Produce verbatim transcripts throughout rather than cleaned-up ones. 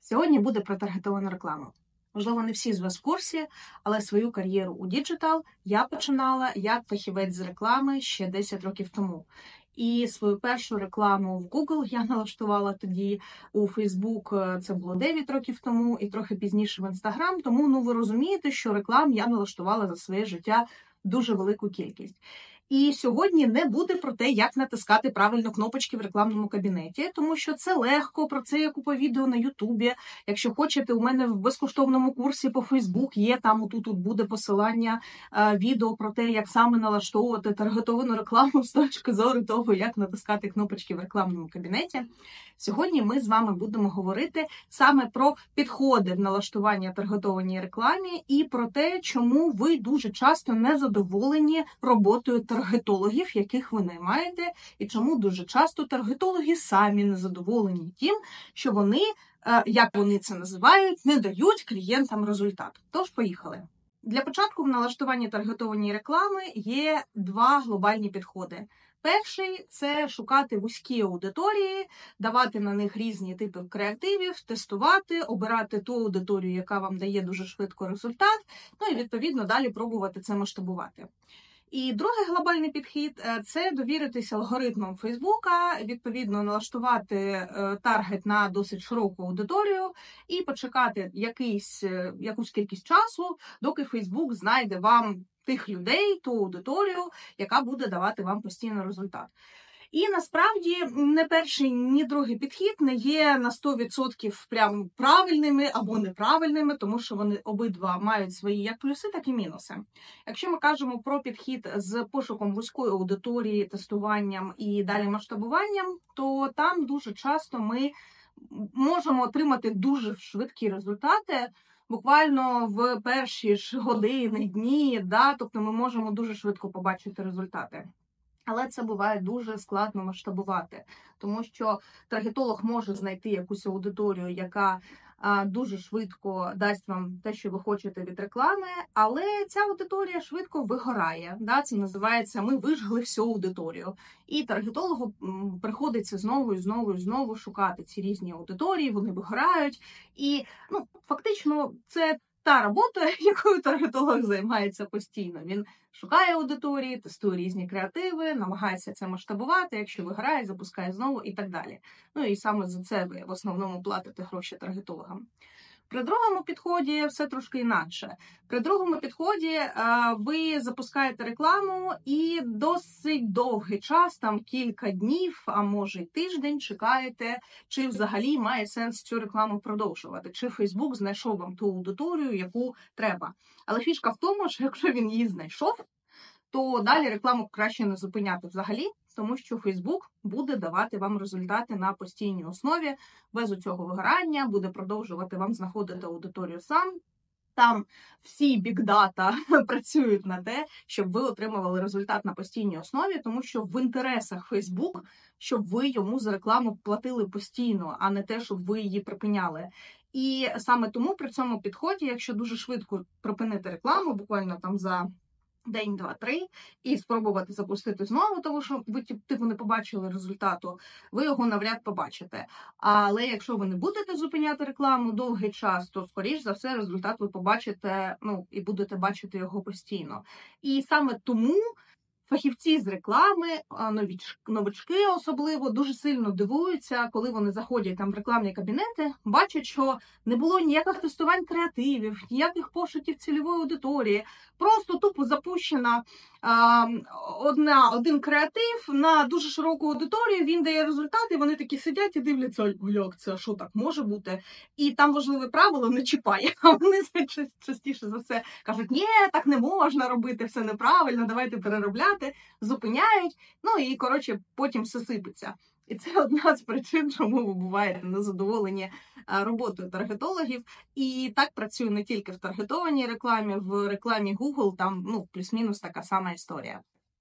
Сьогодні буде про таргетовану рекламу. Можливо, не всі з вас в курсі, але свою кар'єру у діджитал я починала як фахівець з реклами ще десять років тому. І свою першу рекламу в Google я налаштувала тоді, у Facebook це було дев'ять років тому, і трохи пізніше в Instagram. Тому, ну, ви розумієте, що реклам я налаштувала за своє життя дуже велику кількість. І сьогодні не буде про те, як натискати правильно кнопочки в рекламному кабінеті, тому що це легко, про це є купа відео на Ютубі. Якщо хочете, у мене в безкоштовному курсі по Фейсбук є, там отут тут буде посилання, е, відео про те, як саме налаштовувати таргетовану рекламу з точки зору того, як натискати кнопочки в рекламному кабінеті. Сьогодні ми з вами будемо говорити саме про підходи в налаштуванні таргетованій рекламі і про те, чому ви дуже часто не задоволені роботою таргетологів, яких ви наймаєте, і чому дуже часто таргетологи самі не задоволені тим, що вони, як вони це називають, не дають клієнтам результат. Тож, поїхали. Для початку в налаштуванні таргетованої реклами є два глобальні підходи. Перший – це шукати вузькі аудиторії, давати на них різні типи креативів, тестувати, обирати ту аудиторію, яка вам дає дуже швидко результат, ну і, відповідно, далі пробувати це масштабувати. І другий глобальний підхід – це довіритися алгоритмам Фейсбука, відповідно налаштувати таргет на досить широку аудиторію і почекати якийсь, якусь кількість часу, доки Фейсбук знайде вам тих людей, ту аудиторію, яка буде давати вам постійно результат. І насправді не перший, ні другий підхід не є на сто відсотків прям правильними або неправильними, тому що вони обидва мають свої як плюси, так і мінуси. Якщо ми кажемо про підхід з пошуком вузької аудиторії, тестуванням і далі масштабуванням, то там дуже часто ми можемо отримати дуже швидкі результати, буквально в перші ж години, дні, да, тобто ми можемо дуже швидко побачити результати. Але це буває дуже складно масштабувати, тому що таргетолог може знайти якусь аудиторію, яка а, дуже швидко дасть вам те, що ви хочете від реклами, але ця аудиторія швидко вигорає. Да? Це називається «ми вижгли всю аудиторію». І таргетологу м, приходиться знову і знову і знову шукати ці різні аудиторії, вони вигорають. І ну, фактично це та робота, якою таргетолог займається постійно. Він шукає аудиторії, тестує різні креативи, намагається це масштабувати, якщо виграє, запускає знову і так далі. Ну і саме за це ви в основному платите гроші таргетологам. При другому підході все трошки інакше. При другому підході ви запускаєте рекламу і досить довгий час, там кілька днів, а може й тиждень, чекаєте, чи взагалі має сенс цю рекламу продовжувати, чи Facebook знайшов вам ту аудиторію, яку треба. Але фішка в тому, що якщо він її знайшов, то далі рекламу краще не зупиняти взагалі, тому що Facebook буде давати вам результати на постійній основі, без цього вигорання, буде продовжувати вам знаходити аудиторію сам. Там всі бікдата працюють на те, щоб ви отримували результат на постійній основі, тому що в інтересах Facebook, щоб ви йому за рекламу платили постійно, а не те, щоб ви її припиняли. І саме тому при цьому підході, якщо дуже швидко припинити рекламу, буквально там за день, два, три, і спробувати запустити знову, тому що ви типу не побачили результату, ви його навряд побачите. Але якщо ви не будете зупиняти рекламу довгий час, то, скоріш за все, результат ви побачите, ну, і будете бачити його постійно. І саме тому фахівці з реклами, новички особливо, дуже сильно дивуються, коли вони заходять там в рекламні кабінети, бачать, що не було ніяких тестувань креативів, ніяких пошуків цільової аудиторії, просто тупо запущена а, одна, один креатив на дуже широку аудиторію, він дає результати, вони такі сидять і дивляться, як це, що так може бути? І там важливе правило не чіпає, а вони частіше за все кажуть, ні, так не можна робити, все неправильно, давайте переробляти, зупиняють, ну і, коротше, потім все сипеться. І це одна з причин, чому ви буваєте незадоволені роботою таргетологів. І так працює не тільки в таргетованій рекламі, в рекламі Google там, ну, плюс-мінус така сама історія.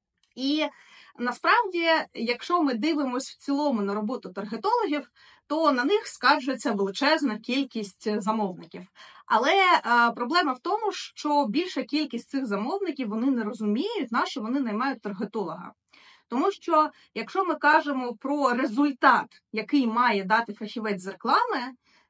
І насправді, якщо ми дивимося в цілому на роботу таргетологів, то на них скаржиться величезна кількість замовників. Але е, проблема в тому, що більша кількість цих замовників, вони не розуміють, на що вони наймають таргетолога. Тому що, якщо ми кажемо про результат, який має дати фахівець з реклами,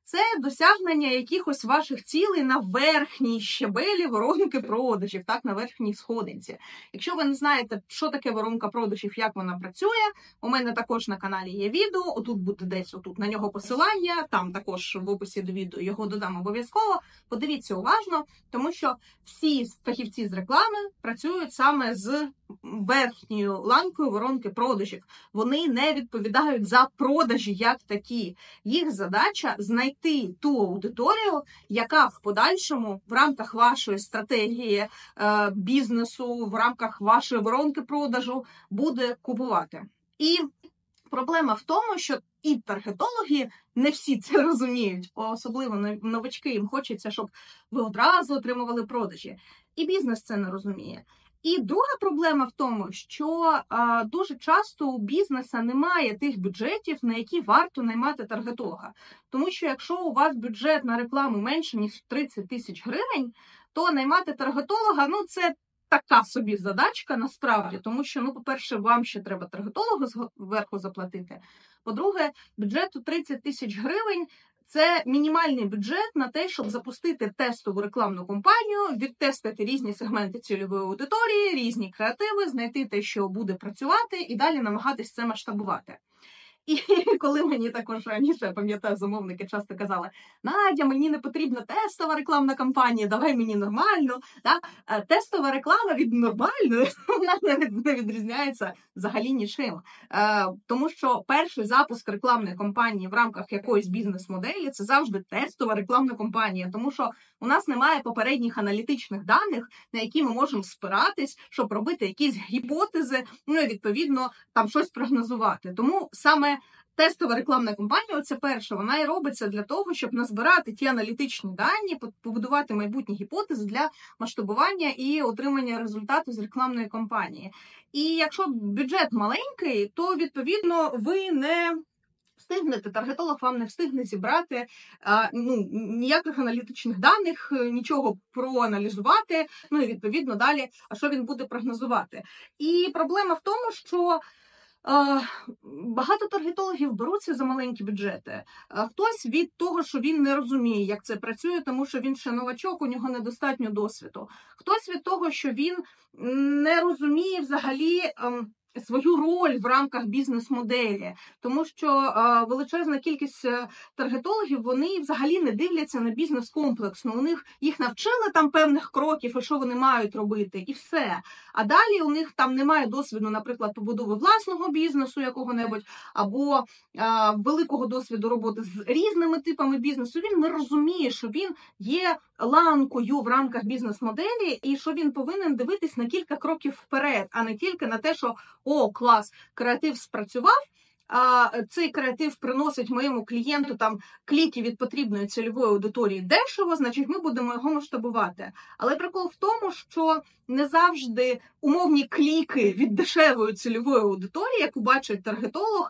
це досягнення якихось ваших цілей на верхній щебелі воронки продажів, так, на верхній сходинці. Якщо ви не знаєте, що таке воронка продажів, як вона працює, у мене також на каналі є відео, отут буде десь отут на нього посилання, там також в описі до відео його додам обов'язково. Подивіться уважно, тому що всі фахівці з реклами працюють саме з верхньою ланкою воронки продажів. Вони не відповідають за продажі як такі. Їх задача знайти ту аудиторію, яка в подальшому в рамках вашої стратегії е, бізнесу, в рамках вашої воронки продажу буде купувати. І проблема в тому, що і таргетологи не всі це розуміють, особливо новачки, їм хочеться, щоб ви одразу отримували продажі. І бізнес це не розуміє. І друга проблема в тому, що а, дуже часто у бізнесу немає тих бюджетів, на які варто наймати таргетолога. Тому що якщо у вас бюджет на рекламу менше, ніж тридцять тисяч гривень, то наймати таргетолога, ну це така собі задачка насправді. Тому що, ну, по-перше, вам ще треба таргетолога зверху заплатити. По-друге, бюджет у тридцять тисяч гривень – це мінімальний бюджет на те, щоб запустити тестову рекламну кампанію, відтестити різні сегменти цільової аудиторії, різні креативи, знайти те, що буде працювати, і далі намагатись це масштабувати. І коли мені також раніше, пам'ятаю, замовники часто казали: Надя, мені не потрібна тестова рекламна кампанія, давай мені нормально. Так? Тестова реклама від нормальної, вона не відрізняється взагалі нічим. Тому що перший запуск рекламної кампанії в рамках якоїсь бізнес-моделі – це завжди тестова рекламна кампанія. Тому що у нас немає попередніх аналітичних даних, на які ми можемо спиратись, щоб робити якісь гіпотези, ну і відповідно там щось прогнозувати. Тому саме тестова рекламна кампанія, це перше, вона і робиться для того, щоб назбирати ті аналітичні дані, побудувати майбутні гіпотези для масштабування і отримання результату з рекламної кампанії. І якщо бюджет маленький, то, відповідно, ви не встигнете, таргетолог вам не встигне зібрати а, ну, ніяких аналітичних даних, нічого проаналізувати, ну і, відповідно, далі, а що він буде прогнозувати. І проблема в тому, що багато таргетологів беруться за маленькі бюджети. Хтось від того, що він не розуміє, як це працює, тому що він ще новачок, у нього недостатньо досвіду. Хтось від того, що він не розуміє взагалі свою роль в рамках бізнес-моделі, тому що а, величезна кількість таргетологів, вони взагалі не дивляться на бізнес комплексно. У них їх навчили там певних кроків, і що вони мають робити, і все. А далі у них там немає досвіду, наприклад, побудови власного бізнесу якого-небудь, або а, великого досвіду роботи з різними типами бізнесу. Він не розуміє, що він є ланкою в рамках бізнес-моделі, і що він повинен дивитись на кілька кроків вперед, а не тільки на те, що о, клас, креатив спрацював, а цей креатив приносить моєму клієнту там кліки від потрібної цільової аудиторії дешево, значить ми будемо його масштабувати. Але прикол в тому, що не завжди умовні кліки від дешевої цільової аудиторії, яку бачить таргетолог,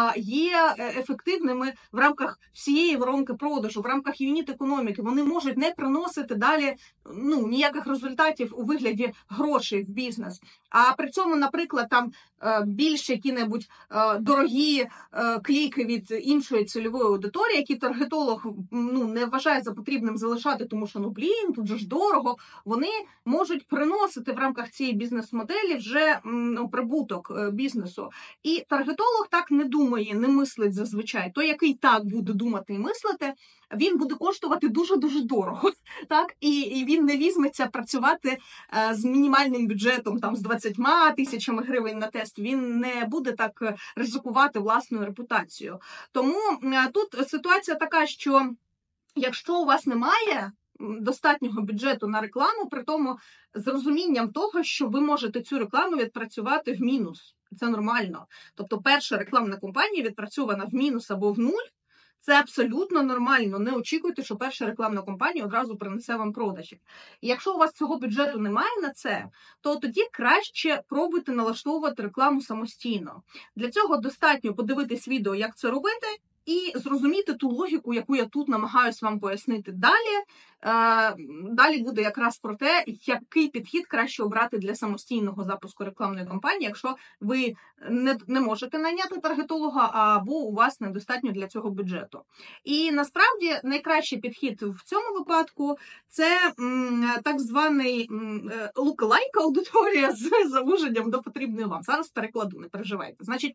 є ефективними в рамках всієї воронки продажу, в рамках юніт-економіки. Вони можуть не приносити далі ну, ніяких результатів у вигляді грошей в бізнес. А при цьому, наприклад, там більш які-небудь дорогі кліки від іншої цільової аудиторії, які таргетолог ну, не вважає за потрібним залишати, тому що, ну, блін, тут же ж дорого, вони можуть приносити в рамках цієї бізнес-моделі вже ну, прибуток бізнесу. І таргетолог так не думає, не мислить зазвичай. Той, який так буде думати і мислити, він буде коштувати дуже-дуже дорого. Так? І, і він не візьметься працювати е, з мінімальним бюджетом, там, з двадцятьма тисячами гривень на тест. Він не буде так ризикувати власною репутацією. Тому е, тут ситуація така, що якщо у вас немає достатнього бюджету на рекламу, при тому з розумінням того, що ви можете цю рекламу відпрацювати в мінус. Це нормально. Тобто перша рекламна кампанія відпрацьована в мінус або в нуль, це абсолютно нормально. Не очікуйте, що перша рекламна кампанія одразу принесе вам продажі. І якщо у вас цього бюджету немає на це, то тоді краще пробуйте налаштовувати рекламу самостійно. Для цього достатньо подивитись відео, як це робити, і зрозуміти ту логіку, яку я тут намагаюся вам пояснити далі. Е, далі буде якраз про те, який підхід краще обрати для самостійного запуску рекламної кампанії, якщо ви не, не можете найняти таргетолога, або у вас недостатньо для цього бюджету. І насправді найкращий підхід в цьому випадку – це м, так званий look-alike аудиторія з завуженням до потрібної вам. Зараз перекладу, не переживайте. Значить,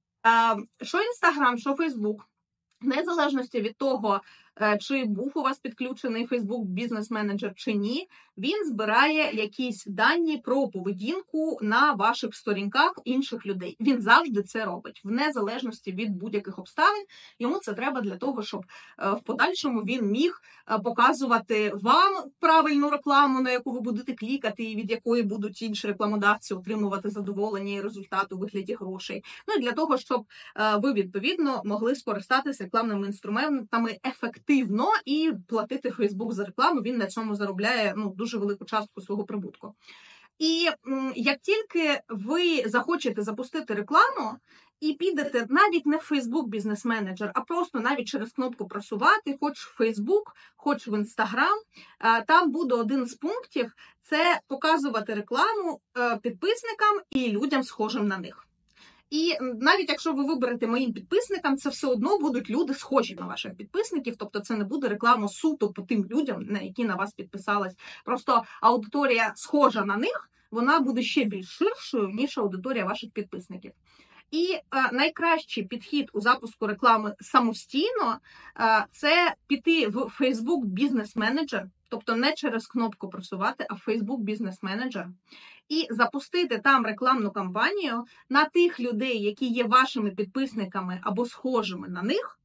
що Інстаграм, що Фейсбук, в незалежності від того, чи був у вас підключений Facebook Business Manager чи ні, він збирає якісь дані про поведінку на ваших сторінках інших людей. Він завжди це робить, в незалежності від будь-яких обставин. Йому це треба для того, щоб в подальшому він міг показувати вам правильну рекламу, на яку ви будете клікати, і від якої будуть інші рекламодавці отримувати задоволення і результат у вигляді грошей. Ну і для того, щоб ви, відповідно, могли скористатися рекламними інструментами ефективно і платити Facebook за рекламу. Він на цьому заробляє ну, дуже велику частку свого прибутку. І м, як тільки ви захочете запустити рекламу і підете навіть не в Facebook Business Manager, а просто навіть через кнопку просувати, хоч в Facebook, хоч в Instagram, там буде один з пунктів – це показувати рекламу підписникам і людям, схожим на них. І навіть якщо ви виберете моїм підписникам, це все одно будуть люди схожі на ваших підписників, тобто це не буде реклама суто по тим людям, на які на вас підписалась. Просто аудиторія схожа на них, вона буде ще більш ширшою, ніж аудиторія ваших підписників. І е, найкращий підхід у запуску реклами самостійно е, – це піти в Facebook Business Manager, тобто не через кнопку просувати, а в Facebook Business Manager, і запустити там рекламну кампанію на тих людей, які є вашими підписниками або схожими на них,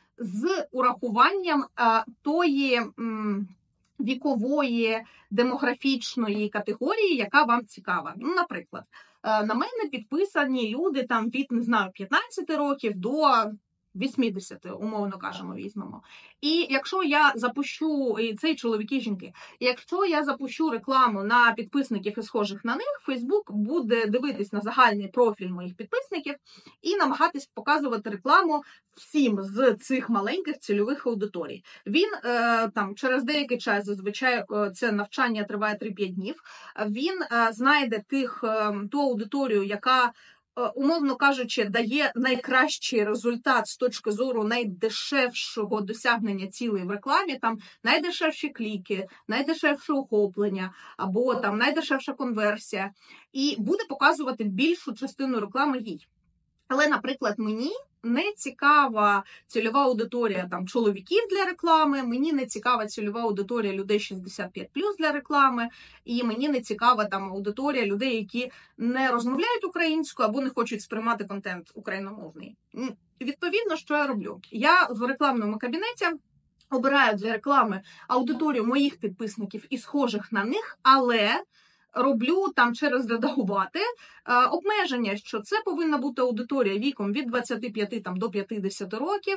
з урахуванням е, тої м, вікової, демографічної категорії, яка вам цікава. Ну, наприклад, на мене підписані люди там від, не знаю, п'ятнадцяти років до вісімдесяти, умовно кажемо, візьмемо. І якщо я запущу, і це і чоловіки, і жінки, якщо я запущу рекламу на підписників і схожих на них, Facebook буде дивитись на загальний профіль моїх підписників і намагатись показувати рекламу всім з цих маленьких цільових аудиторій. Він е, там через деякий час, зазвичай це навчання триває три-п'ять днів, він е, знайде тих, е, ту аудиторію, яка, умовно кажучи, дає найкращий результат з точки зору найдешевшого досягнення цілей в рекламі, там найдешевші кліки, найдешевше охоплення, або там найдешевша конверсія, і буде показувати більшу частину реклами їй. Але, наприклад, мені не цікава цільова аудиторія там чоловіків для реклами, мені не цікава цільова аудиторія людей шістдесят п'ять плюс для реклами, і мені не цікава там аудиторія людей, які не розмовляють українською або не хочуть сприймати контент україномовний. Відповідно, що я роблю? Я в рекламному кабінеті обираю для реклами аудиторію моїх підписників і схожих на них, але роблю там через редагувати е, обмеження, що це повинна бути аудиторія віком від двадцяти п'яти там, до п'ятдесяти років,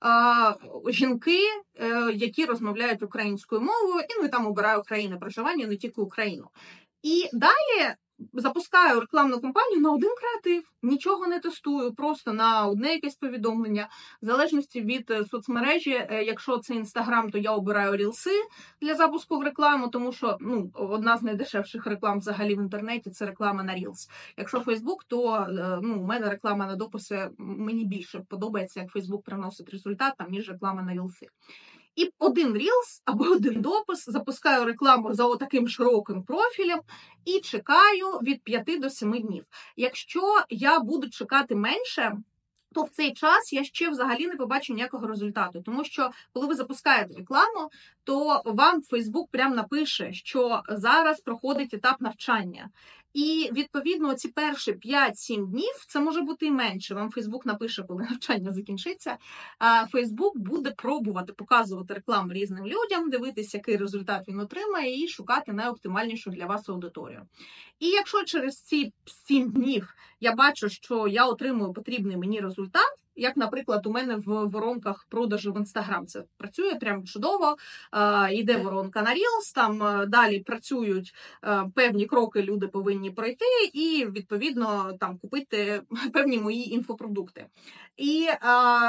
е, жінки, е, які розмовляють українською мовою, і ну, і там обираю країни проживання, не тільки Україну. І далі запускаю рекламну кампанію на один креатив, нічого не тестую, просто на одне якесь повідомлення. В залежності від соцмережі, якщо це Інстаграм, то я обираю рілси для запуску в рекламу, тому що ну, одна з найдешевших реклам взагалі в інтернеті – це реклама на рілс. Якщо Фейсбук, то ну, у мене реклама на дописи мені більше подобається, як Фейсбук приносить результат, там, ніж реклама на рілси. І один рілс або один допис, запускаю рекламу за отаким широким профілем і чекаю від п'яти до семи днів. Якщо я буду чекати менше, то в цей час я ще взагалі не побачу ніякого результату. Тому що, коли ви запускаєте рекламу, то вам Facebook прям напише, що зараз проходить етап навчання. І, відповідно, ці перші п'ять-сім днів, це може бути і менше. Вам Facebook напише, коли навчання закінчиться. А Facebook буде пробувати показувати рекламу різним людям, дивитися, який результат він отримає, і шукати найоптимальнішу для вас аудиторію. І якщо через ці сім днів я бачу, що я отримую потрібний мені результат, як, наприклад, у мене в воронках продажу в Instagram. Це працює прям чудово. Е, Йде воронка на Reels, там е, далі працюють е, певні кроки, люди повинні пройти, і, відповідно, там купити певні мої інфопродукти. І е,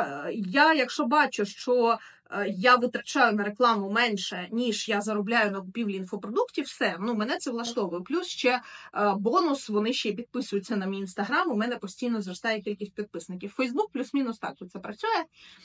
я, якщо бачу, що я витрачаю на рекламу менше, ніж я заробляю на купівлі інфопродуктів, все, ну, мене це влаштовує. Плюс ще е, бонус, вони ще й підписуються на мій Інстаграм, у мене постійно зростає кількість підписників. Фейсбук плюс-мінус так це працює.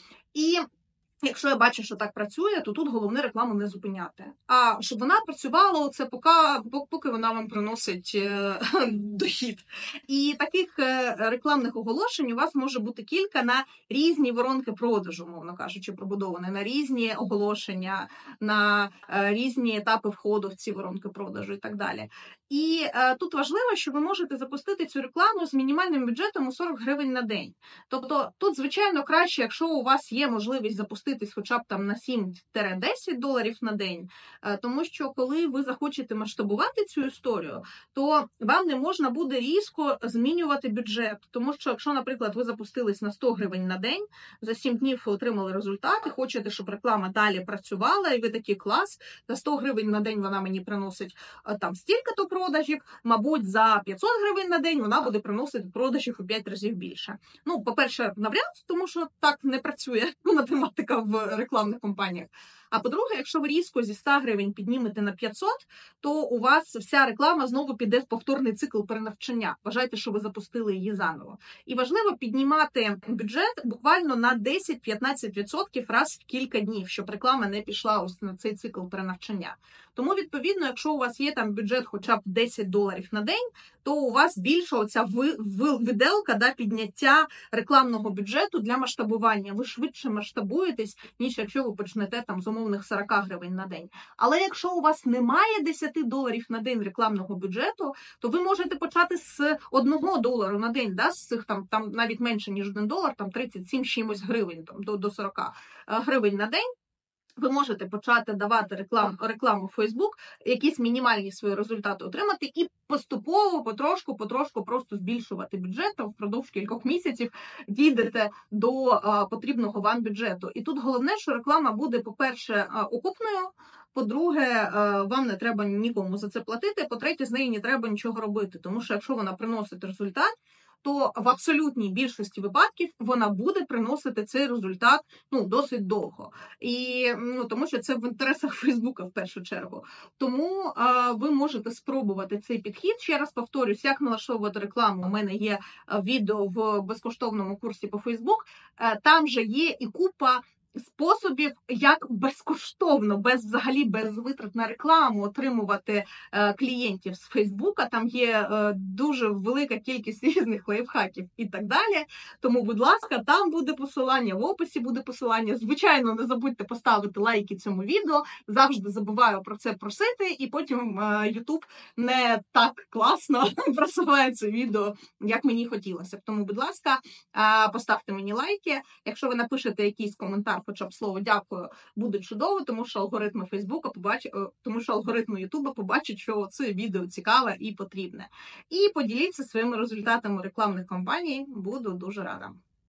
І якщо я бачу, що так працює, то тут головне рекламу не зупиняти. А щоб вона працювала, це поки, поки вона вам приносить е, дохід. І таких е, рекламних оголошень у вас може бути кілька на різні воронки продажу, мовно кажучи, пробудовані, на різні оголошення, на е, різні етапи входу в ці воронки продажу і так далі. І е, тут важливо, що ви можете запустити цю рекламу з мінімальним бюджетом у сорок гривень на день. Тобто тут, звичайно, краще, якщо у вас є можливість запуститись хоча б там на сім-десять доларів на день, е, тому що коли ви захочете масштабувати цю історію, то вам не можна буде різко змінювати бюджет. Тому що, якщо, наприклад, ви запустились на сто гривень на день, за сім днів ви отримали результати, хочете, щоб реклама далі працювала, і ви такий клас, за сто гривень на день вона мені приносить е, там стільки-то продажів, мабуть, за п'ятсот гривень на день вона буде приносити продажів у п'ять разів більше. Ну, по-перше, навряд, тому що так не працює математика в рекламних компаніях. А по-друге, якщо ви різко зі ста гривень піднімете на п'ятсот, то у вас вся реклама знову піде в повторний цикл перенавчання. Вважайте, що ви запустили її заново. І важливо піднімати бюджет буквально на десять-п'ятнадцять відсотків раз в кілька днів, щоб реклама не пішла ось на цей цикл перенавчання. Тому, відповідно, якщо у вас є там бюджет хоча б десять доларів на день, то у вас більше оця виделка, да, підняття рекламного бюджету для масштабування. Ви швидше масштабуєтесь, ніж якщо ви почнете там з умовних сорок гривень на день. Але якщо у вас немає десять доларів на день рекламного бюджету, то ви можете почати з одного долару на день, да, з цих там, там навіть менше, ніж один долар, там тридцять сім чимось гривень, там, до, до сорок гривень на день. Ви можете почати давати рекламу, рекламу в Facebook, якісь мінімальні свої результати отримати і поступово, потрошку, потрошку просто збільшувати бюджет, там впродовж кількох місяців дійдете до а, потрібного вам бюджету. І тут головне, що реклама буде, по-перше, окупною, по-друге, вам не треба нікому за це платити, по-третє, з неї не треба нічого робити, тому що якщо вона приносить результат, то в абсолютній більшості випадків вона буде приносити цей результат, ну, досить довго. І, ну, тому що це в інтересах Фейсбука в першу чергу. Тому а, ви можете спробувати цей підхід. Ще раз повторюсь, як налаштовувати рекламу. У мене є відео в безкоштовному курсі по Фейсбук. Там же є і купа способів, як безкоштовно, без взагалі без витрат на рекламу отримувати е, клієнтів з Фейсбука. Там є е, дуже велика кількість різних лайфхаків і так далі. Тому, будь ласка, там буде посилання, в описі буде посилання. Звичайно, не забудьте поставити лайки цьому відео. Завжди забуваю про це просити, і потім е, YouTube не так класно просуває це відео, як мені хотілося б. Тому, будь ласка, е, поставте мені лайки. Якщо ви напишете якийсь коментар, хоча б слово «дякую», буде чудово, тому що алгоритми Фейсбука побачать, тому що алгоритми Ютуба побачать, що це відео цікаве і потрібне. І поділіться своїми результатами рекламних кампаній, буду дуже рада.